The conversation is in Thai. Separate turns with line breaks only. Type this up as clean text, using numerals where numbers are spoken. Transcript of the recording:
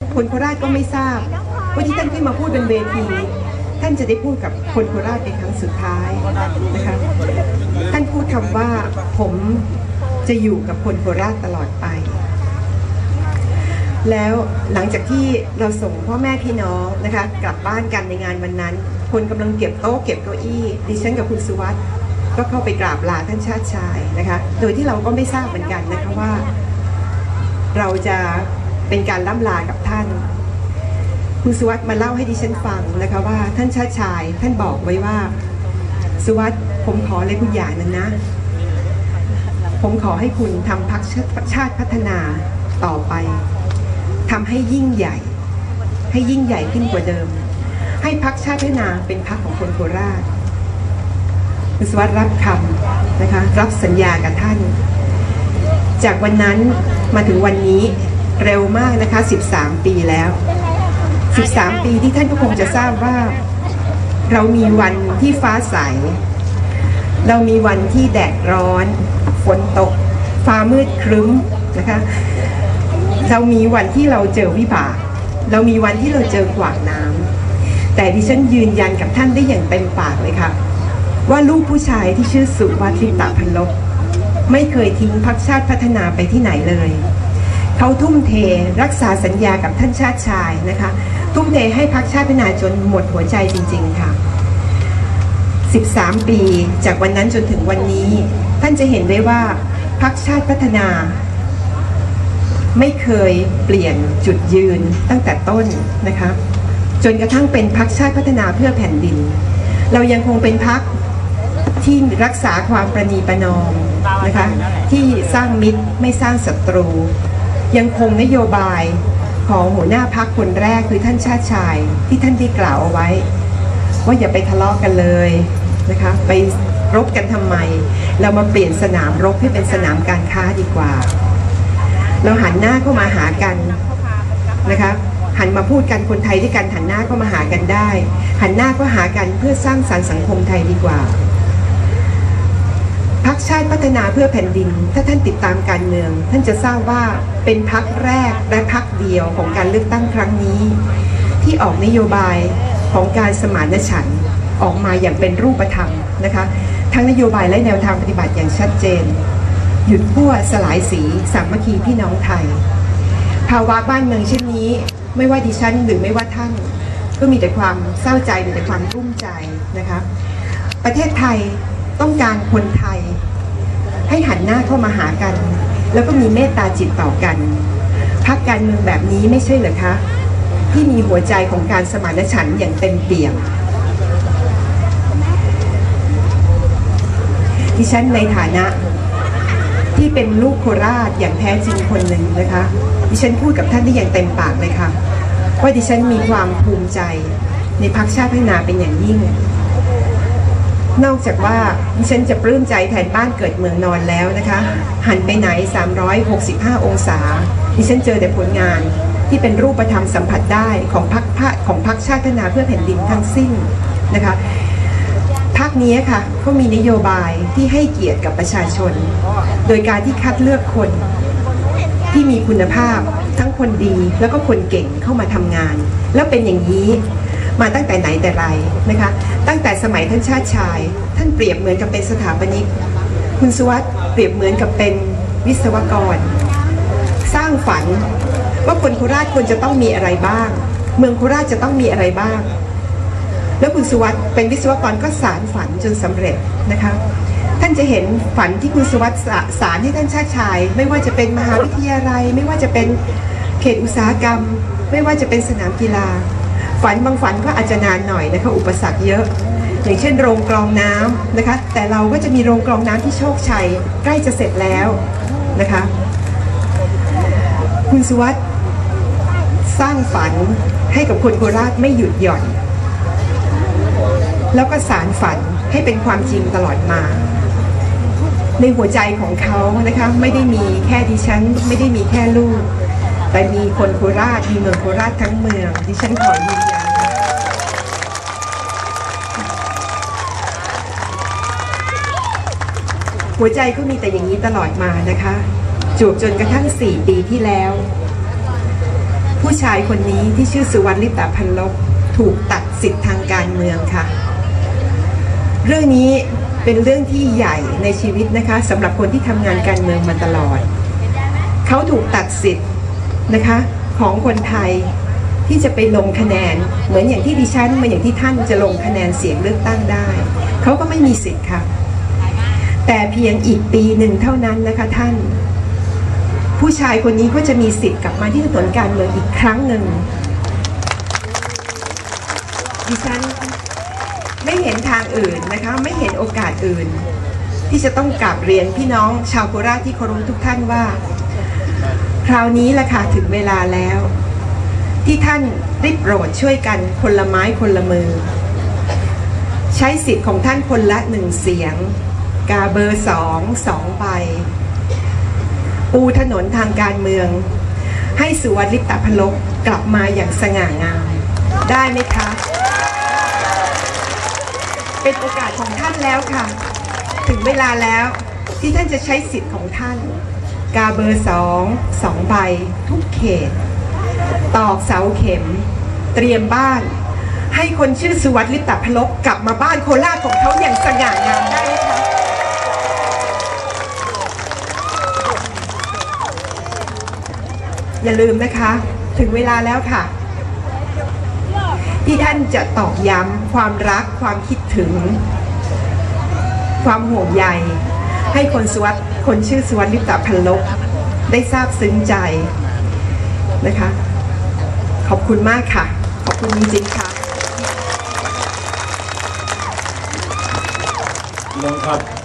คนโคราชก็ไม่ทราบว่าที่ท่านขึ้นมาพูดบนเวทีท่านจะได้พูดกับคนโคราชเป็นครั้งสุดท้ายนะคะท่านพูดคำว่าผมจะอยู่กับคนโคราชตลอดไปแล้วหลังจากที่เราส่งพ่อแม่พี่น้องนะคะกลับบ้านกันในงานวันนั้นคนกำลังเก็บโต๊ะเก็บเก้าอี้ดิฉันกับคุณสุวัสดิ์ก็เข้าไปกราบลาท่านชาติชายนะคะโดยที่เราก็ไม่ทราบเหมือนกันนะคะว่าเราจะเป็นการล่ำลากับท่านคุณสุวัสดิ์มาเล่าให้ดิฉันฟังนะคะว่าท่านชาติชายท่านบอกไว้ว่าสุวัสดิ์ผมขออะไรคุณอย่างนึงนะผมขอให้คุณทำพรรคชาติพัฒนาต่อไปทำให้ยิ่งใหญ่ขึ้นกว่าเดิมให้พรรคชาติพัฒนาเป็นพรรคของคนโคราชคุณสุวัสดิ์รับคำนะคะรับสัญญากับท่านจากวันนั้นมาถึงวันนี้เร็วมากนะคะ13 ปีแล้ว13 ปีที่ท่านก็คงจะทราบว่าเรามีวันที่ฟ้าใสเรามีวันที่แดดร้อนฝนตกฟ้ามืดครึ้มนะคะเรามีวันที่เราเจอวิบากเรามีวันที่เราเจอขวากน้ำแต่ดิฉันยืนยันกับท่านได้อย่างเต็มปากเลยค่ะว่าลูกผู้ชายที่ชื่อสุวัฒน์ตะพันลบไม่เคยทิ้งพรรคชาติพัฒนาไปที่ไหนเลยเขาทุ่มเทรักษาสัญญากับท่านชาติชายนะคะทุ่มเทให้พรรคชาติพัฒนาจนหมดหัวใจจริงๆค่ะ13 ปีจากวันนั้นจนถึงวันนี้ท่านจะเห็นได้ว่าพรรคชาติพัฒนาไม่เคยเปลี่ยนจุดยืนตั้งแต่ต้นนะคะจนกระทั่งเป็นพรรคชาติพัฒนาเพื่อแผ่นดินเรายังคงเป็นพรรคที่รักษาความประนีประนอมนะคะที่สร้างมิตรไม่สร้างศัตรูยังคงนโยบายของหัวหน้าพรรคคนแรกคือท่านชาติชายที่ท่านได้กล่าวเอาไว้ว่าอย่าไปทะเลาะกันเลยนะคะไปรบกันทำไมเรามาเปลี่ยนสนามรบให้เป็นสนามการค้าดีกว่าเราหันหน้าเข้ามาหากันนะคะหันมาพูดกันคนไทยด้วยกันหันหน้าเข้ามาหากันได้หันหน้าก็หากันเพื่อสร้างสรรค์สังคมไทยดีกว่าพรรคชาติพัฒนาเพื่อแผ่นดินถ้าท่านติดตามการเมืองท่านจะทราบว่าเป็นพรรคแรกและพรรคเดียวของการเลือกตั้งครั้งนี้ที่ออกนโยบายของการสมานฉันท์ออกมาอย่างเป็นรูปธรรมนะคะทั้งนโยบายและแนวทางปฏิบัติอย่างชัดเจนหยุดขั้วสลายสีสามัคคีพี่น้องไทยภาวะบ้านเมืองเช่นนี้ไม่ว่าดิฉันหรือไม่ว่าท่านก็มีแต่ความเศร้าใจมีแต่ความรุ่มใจนะคะประเทศไทยต้องการคนไทยให้หันหน้าเข้ามาหากันแล้วก็มีเมตตาจิตต่อกันพรรคการเมืองแบบนี้ไม่ใช่เหรอคะที่มีหัวใจของการสมานฉันท์อย่างเต็มเปี่ยมดิฉันในฐานะที่เป็นลูกโคราชอย่างแท้จริงคนหนึ่งนะคะดิฉันพูดกับท่านได้อย่างเต็มปากเลยค่ะว่าดิฉันมีความภูมิใจในพรรคชาติพัฒนาเป็นอย่างยิ่งนอกจากว่าดิฉันจะปลื้มใจแทนบ้านเกิดเมืองนอนแล้วนะคะหันไปไหน365 องศาดิฉันเจอแต่ผลงานที่เป็นรูปธรรมสัมผัสได้ของพรรคชาติพัฒนาเพื่อแผ่นดินทั้งสิ้นนะคะพรรคนี้ค่ะเขามีนโยบายที่ให้เกียรติกับประชาชนโดยการที่คัดเลือกคนที่มีคุณภาพทั้งคนดีแล้วก็คนเก่งเข้ามาทำงานแล้วเป็นอย่างนี้มาตั้งแต่ไหนแต่ไรนะคะตั้งแต่สมัยท่านชาติชายท่านเปรียบเหมือนกับเป็นสถาปนิกคุณสุวัสดิ์เปรียบเหมือนกับเป็นวิศวกรสร้างฝันว่าคนโคราชควรจะต้องมีอะไรบ้างเมืองโคราชจะต้องมีอะไรบ้างแล้วคุณสุวัสดิ์เป็นวิศวกรก็สารฝันจนสำเร็จนะคะท่านจะเห็นฝันที่คุณสุวัสดิ์สารให้ท่านชาติชายไม่ว่าจะเป็นมหาวิทยาลัยไม่ว่าจะเป็นเขตอุตสาหกรรมไม่ว่าจะเป็นสนามกีฬาฝันบางฝันก็อาจจะนานหน่อยนะคะอุปสรรคเยอะอย่างเช่นโรงกรองน้ำนะคะแต่เราก็จะมีโรงกรองน้ำที่โชคชัยใกล้จะเสร็จแล้วนะคะคุณสุวัสดิ์สร้างฝันให้กับคนโคราชไม่หยุดหย่อนแล้วก็สารฝันให้เป็นความจริงตลอดมาในหัวใจของเขานะคะไม่ได้มีแค่ดิฉันไม่ได้มีแค่ลูกแต่มีคนโคราชมีเมืองโคราชทั้งเมืองดิฉันขอยืนยันหัวใจก็มีแต่อย่างนี้ตลอดมานะคะจวบจนกระทั่ง4 ปีที่แล้วผู้ผู้ชายคนนี้ที่ชื่อสุวัสดิ์ลิปตาพันลบถูกตัดสิทธิ์ทางการเมืองค่ะเรื่องนี้เป็นเรื่องที่ใหญ่ในชีวิตนะคะสำหรับคนที่ทำงานการเมืองมาตลอดเขาถูกตัดสิทธิ์นะคะของคนไทยที่จะไปลงคะแนนเหมือนอย่างที่ดิฉันเหมือนอย่างที่ท่านจะลงคะแนนเสียงเลือกตั้งได้เขาก็ไม่มีสิทธิ์ค่ะแต่เพียงอีกปีหนึ่งเท่านั้นนะคะท่านผู้ชายคนนี้ก็จะมีสิทธิ์กลับมาที่ถนนการเมืองอีกครั้งหนึ่งดิฉันไม่เห็นทางอื่นนะคะไม่เห็นโอกาสอื่นที่จะต้องกราบเรียนพี่น้องชาวโคราชที่เคารพทุกท่านว่าคราวนี้แหละค่ะถึงเวลาแล้วที่ท่านได้โปรดช่วยกันคนละไม้คนละมือใช้สิทธิ์ของท่านคนละ1 เสียงกาเบอร์2ใบปูถนนทางการเมืองให้สุวัสดิ์ลิปตาพันลบกลับมาอย่างสง่างามได้ไหมคะเป็นโอกาสของท่านแล้วค่ะถึงเวลาแล้วที่ท่านจะใช้สิทธิ์ของท่านกาเบอร์2ใบทุกเขตตอกเสาเข็มเตรียมบ้านให้คนชื่อสุวัสดิ์ลิปตาพันลบกลับมาบ้านโคราชของเขาอย่างสง่างามได้ไหมคะอย่าลืมนะคะถึงเวลาแล้วค่ะที่ท่านจะตอกย้ำความรักความคิดถึงความห่วงใยให้คนชื่อสุวัสดิ์ลิปตาพันลบได้ทราบซึ้งใจนะคะขอบคุณมากค่ะขอบคุณจริงๆค่ะ
พี่น้องครับ